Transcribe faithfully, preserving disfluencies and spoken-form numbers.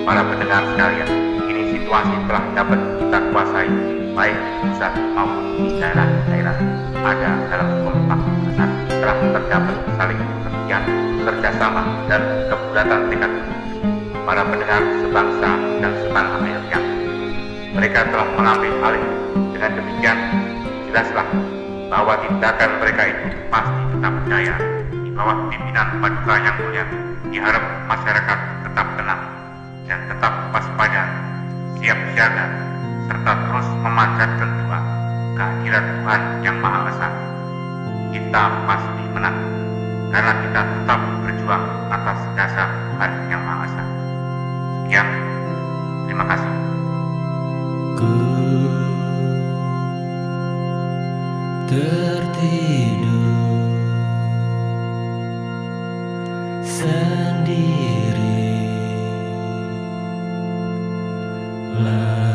Para pendengar sekalian, kini situasi telah dapat kita kuasai, baik di pusat maupun di daerah-daerah. Ada dalam kompak besar, telah terdapat saling pengertian, kerjasama, dan kebulatan tekad para pendengar sebangsa dan setanah air yang mereka telah mengambil alih. Dengan demikian, jelaslah bahwa tindakan mereka itu pasti tetap jaya di bawah pimpinan Paduka Yang Mulia. Diharap masyarakat tetap tenang dan tetap waspada, siap siaga, serta terus memanjatkan doa kehadirat Tuhan Yang Maha Esa. Kita pasti menang karena kita tetap berjuang atas dasar Tuhan Yang Maha Esa. Sekian, terima kasih. Ku tertidur sendiri.